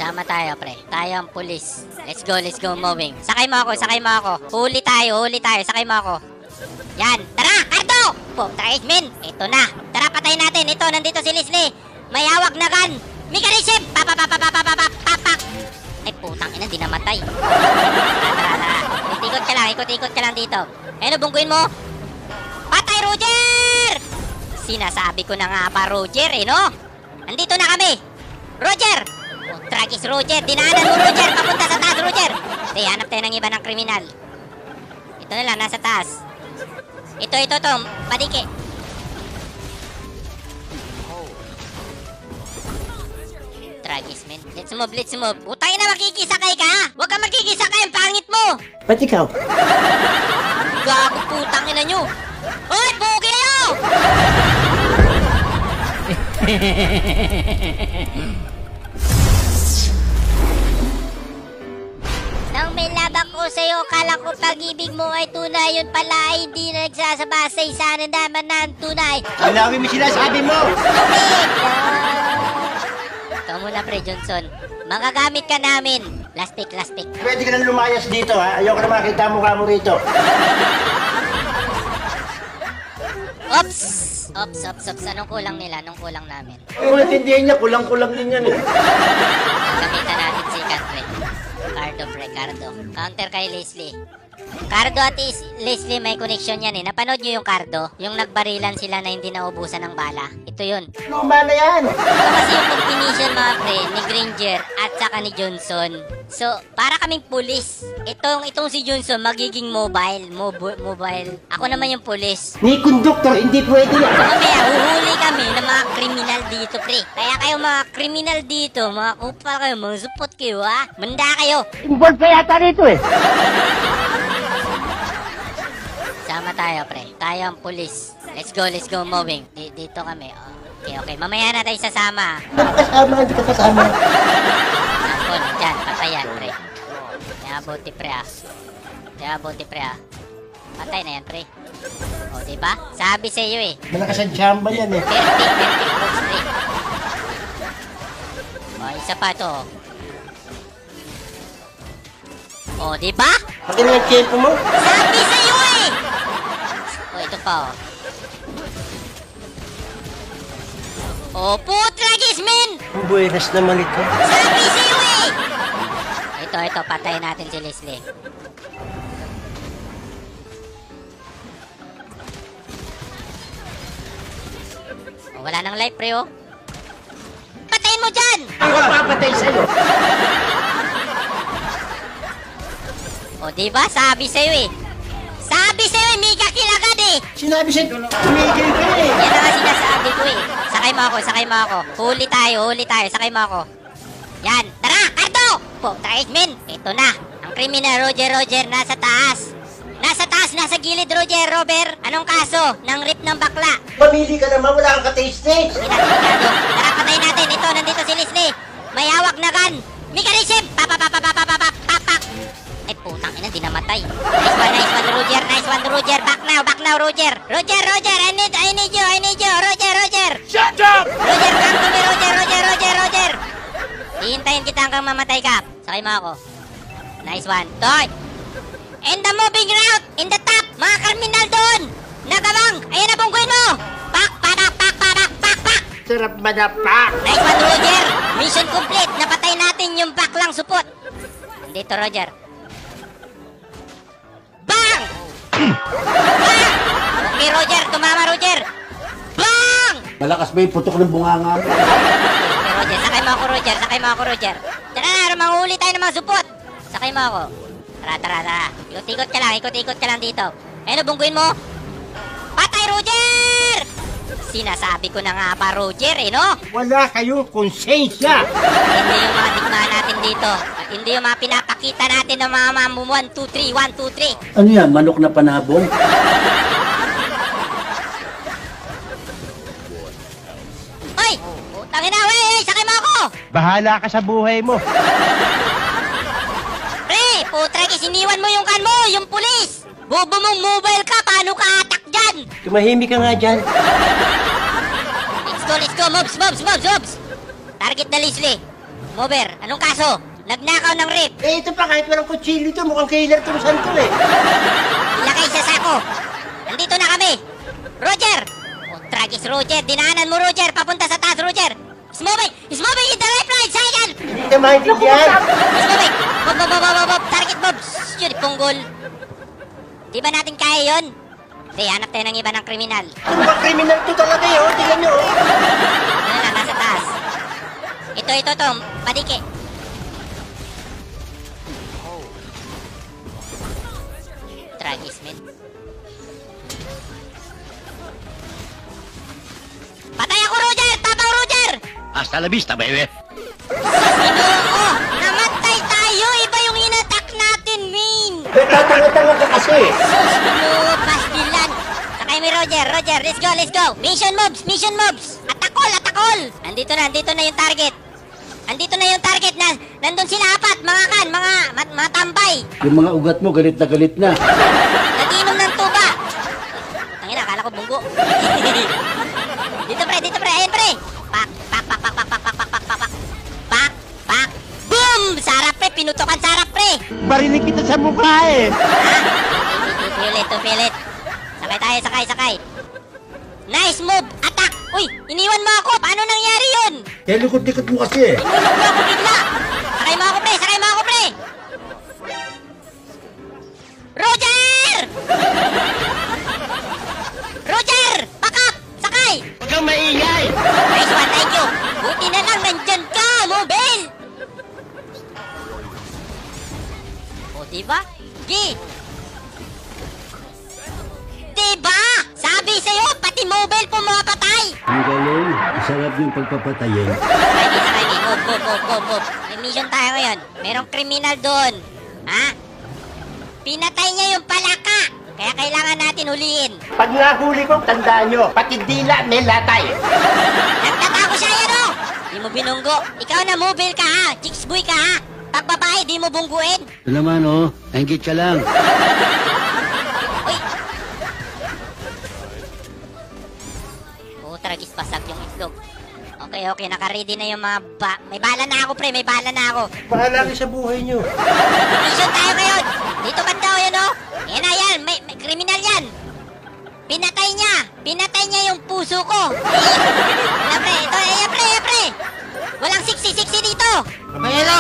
Sama tayo, pre. Tayo ang pulis. Let's go, moving. Sakay mo ako. Huli tayo. Sakay mo ako. Yan, tara, Cardo! Traceman, ito na. Tara, patayin natin. Ito, nandito si Leslie. May hawak na gun. Mechanism! Papak! Ay, putang ina, di namatay. Tara. Ikot ka lang dito. Ano, bungguin mo? Patay, Roger! Sinasabi ko na nga pa, Roger, no? Andito na kami. Roger! Tragis, Roger. Dinaanan mo, Roger. Papunta sa taas, Roger. Hanap tayo ng iba ng kriminal. Ito na lang, nasa taas. Ito, padiki. Tragis, man. Let's move. Utay na, makikisakay ka, ha? Huwag ka makikisakay, ang pangit mo. Ba't ikaw? Gago, putang ina nyo. Hoy, bugi kayo! Nang may labak ko sa'yo, kala ko pag-ibig mo ay tunay. Yun pala ay hindi na nagsasabasay. Sana naman ng tunay. Alawin mo sinasabi mo! Ito muna, pre Johnson. Magagamit ka namin. Last pick. Pwede ka na lumayas dito, ha? Ayoko na makita mukha mo rito. Ops. Anong kulang nila? Anong kulang namin? Kung natindihan niya, kulang-kulang din yan, eh. Gamitan natin si Cardo. Counter kay Leslie. Cardo at Leslie may connection yan, eh. Napanood nyo yung Cardo? Yung nagbarilan sila na hindi naubusan ng bala. Ito yun. Luma na yan! Ito kasi yung combination, mga pre, ni Granger at saka ni Johnson. So, para kaming pulis. Itong si Johnson magiging mobile. Ako naman yung pulis. Ni conductor, hindi pwede yan. Kaya huhuli kami ng mga kriminal dito, pre. Kaya kayo mga kriminal dito, mga kupal kayo, mga supot kayo, ha? Manda kayo. Involved pa yata rito, eh. Sama tayo, pre. Tayo ang pulis. Let's go, moving. Dito kami. Okay. Mamaya na tayo sasama. Hindi ka kasama. Ako, nandyan. Patayan, pre. Yabuti, pre, ah. Patay na yan, pre. O, diba? Sabi sa iyo, eh. Malakas ang chamba yan, eh. Perfect box, pre. O, isa pa to. O, diba? Pati na yung tempo mo. Sabi sa iyo, eh! O, ito pa, oh. O, putragis, men! Buenas naman ito. Sabi sa iyo, eh! Ito, patayin natin si Leslie. O, wala nang life, pre, oh. Patayin mo dyan! Ako papatay sa'yo. O, diba? Sabi sa'yo, eh. Sabi sa'yo, eh. Mika kill agad, eh. Sinabi sa'yo, tumigil ka, eh. Yan ang sinasabi ko, eh. Sakay mo ako. Huli tayo. Sakay mo ako. Yan. Tara, Cardo! Traceman, ito na. Ang kriminal, Roger, nasa taas. Nasa gilid, Robert. Anong kaso? Nang rip ng bakla. Pamili ka naman, wala kang ka-taste. Delikado. Tara, patayin natin. Ito, nandito si Leslie. May hawak na gun. Mechanism! Papak! Ay, putang ina, di namatay. Nice one, Roger. Back now, Roger. Roger, I need you. Roger. Shut up! Roger, come to me, Roger. Hihintayin kita hanggang mamatay ka. Sakay mo ako. Nice one. Toy! In the moving route, in the top, mga kriminal doon. Nagawang, ayan na bungguin mo. Pak. Sarap madapak. Nice one, Roger. Mission complete. Napatay natin yung baklang supot. Nandito, Roger. Bang! Okay, Roger. Tumama, Roger. Bang! Malakas ba yung putok ng bunganga? Okay, Roger. Sakay mo ako, Roger. Tara na, manghuli tayo ng mga supot. Sakay mo ako. Tara. Ikot-ikot ka lang dito. Ayun, bungguin mo. Patay, Roger! Sinasabi ko na nga pa, Roger, no? Wala kayong konsensya. Hindi yung mga digmaan natin dito. At hindi yung mga pinapakita natin ng mga mamum 1, 2, 3. Ano yan, manok na panabong? Ay! Putangin na, wey! Sakay mo ako! Bahala ka sa buhay mo. Pre, putragis, iniwan mo yung kan mo, yung pulis! Bobo mong mobile ka, paano ka atak dyan? Tumahimik ka nga dyan. Let's go, mobs! Target na Leslie. Mover, anong kaso? Nagnakaw ng rip. Eh, ito pa, kahit walang kutsilyo ito, mukhang killer itong santo eh. Ilagay sa sako. Nandito na kami. Roger! Oh, tragis, Roger. Dinaanan mo, Roger. Papunta sa taas, Roger. He's moving! He's moving in the right side! Hindi ka maintindihan. He's moving! Bob! Target Bob! Shoot, punggol. Di ba natin kaya yun? Hindi, hanap tayo ng iba ng kriminal. Ano ba, criminal to talaga eh, oh. Tingnan nyo, oh. Ano na, nasa taas. Ito, padiki. Tragis, men. Patay ako, Roger! Tabang, Roger! Hasta la vista, baby. Ginoo! Namatay tayo! Iba yung inatak natin, men! Nagtatanga-tanga ka kasi. Ginoo, pastilan! Sakay mi, Roger! Roger, let's go! Mission moves! Atakol! Andito na yung target. Andito na yung target na nandun sila apat, mga tambay. Yung mga ugat mo, galit na. Nagiinom ng tuba. Tangina, akala ko bunggo. Dito pre, ayun pre. Pak. Boom! Sarap pre, pinutokan sarap pre. Barinig kita sa mukha eh. Pilit. Sakay. Nice move, attack. Uy, iniwan mo ako. Paano nangyari yun? Kaya likod-likod mo kasi eh. Inulog mo ako bigla. Sakay mo ako pre. Roger! Back up! Sakay! Huwag kang maingay. Nice one, thank you. Buti na lang nandyan ka, Mobile! O, diba? Diba? Sabi sa'yo, pati Mobile pumapatay! Ang galing. Sarap yung pagpapatayin. Sakay, move. May mission tayo ngayon. Merong kriminal doon. Ha? Pinatay niya yung palaka. Kaya kailangan natin huliin. Pag nahuli ko, tandaan nyo, pati dila may latay. Nagtatako siya yan, oh! Di mo binunggo. Ikaw na Mobile ka, ha? Chicks boy ka, ha? Pag babae, di mo bungguin. Ito naman, oh. Hangit ka lang. Uy! Tragis, basag yung itlog. Okay, naka-ready na yung mga may bala na ako, pre, Bahala kayo sa buhay nyo. Mission tayo ngayon. Dito banda, oh, yan, oh. Yan, may kriminal yan. Pinatay niya yung puso ko. Ayan, pre, ito, ayan, pre. Walang 60 dito. Kabayero!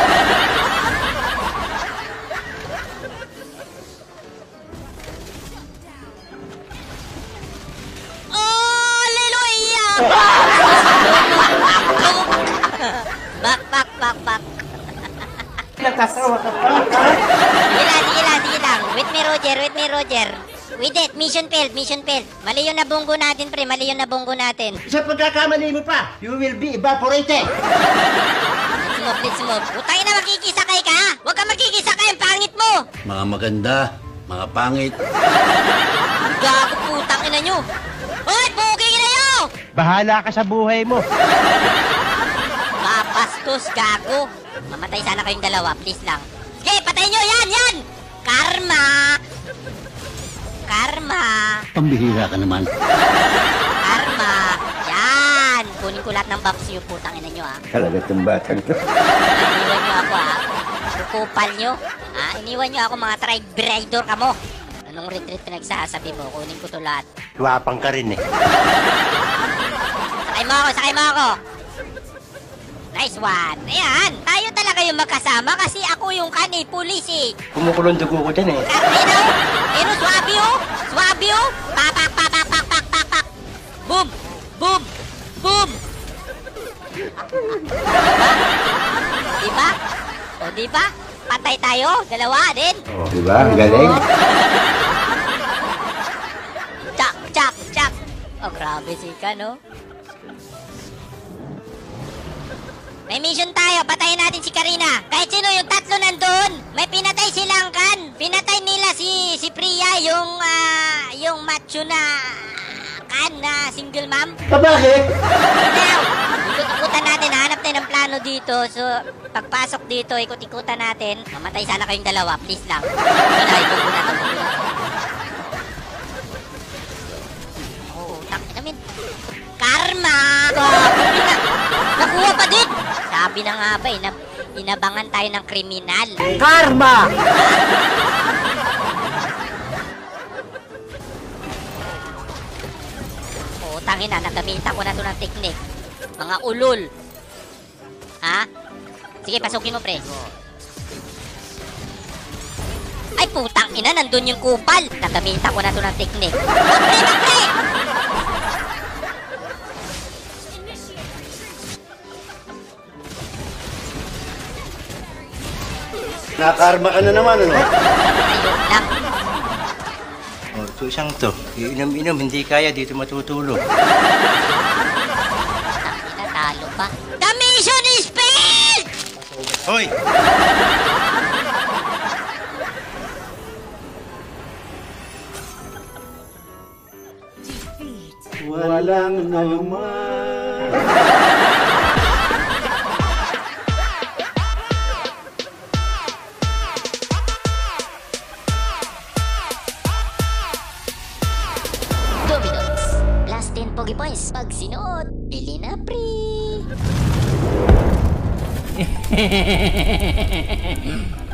Hallelujah! Back. Nagkatawa ka pa. Sige lang. With me, Roger. With it, mission failed. Mali yung nabunggo natin, pre. Sa pagkakamali mo pa, you will be evaporated. Let's move. Utangin na, makikisakay ka, ha? Huwag ka makikisakay, ang pangit mo. Mga maganda, mga pangit. Gago, putang ina nyo. Hoy, puking ina nyo! Bahala ka sa buhay mo. Babastos, gago. Mamatay sana kayong dalawa, please lang. Sige, patayin nyo, yan! Karma! Pambihira ka naman. Karma! Yan! Kunin ko lahat ng buffs nyo, putang ina nyo, ha? Talaga itong batang to. Iniwan nyo ako, ha? Kukupal nyo. Ha? Iniwan nyo ako, mga tribe-rider ka mo. Anong retreat na nagsasabi mo? Kunin ko to lahat. Wapang ka rin eh. Sakay mo ako. Nice one. Ayan, tayo talaga yung magkasama kasi ako yung pulis eh. Kumukulong dugo ko dyan eh. Pero swabe oh. Pak. Boom. Diba? Patay tayo, dalawa din. Oh, diba? Ang galing. Chak. Oh, grabe si Ka, no? May mission tayo, patayin natin si Karina. Kahit sino yung tatlo nandun, may pinatay silang Kan. Pinatay nila si Priya, yung macho na Kan na single mom. Bakit? Now, ikot-ikutan natin, hanap tayo ng plano dito. So, pagpasok dito, ikot-ikutan natin. Mamatay sana kayong dalawa, please lang. Ibunggo na to. Oh, takin namin. Karma! Nakuha pa din! Sabi zombie na nga ba, inabangan tayo ng kriminal. Karma! Tangin na, nagamitan ko na to ng teknik. Mga ulol. Ha? Sige, pasukin mo, pre. Ay, putang ina, nandun yung kupal. Nagamitan ko na to ng teknik. Pre! Nakarma ka na naman, ano? Ayun lang. Oh, ito isang to. Iinom-inom, hindi kaya dito matutulog. Tangina, talo pa. The mission is failed! Hoy! Walang naman. Domino's. Last 10 Pogi Boys. Pag sinuot, bili na pre.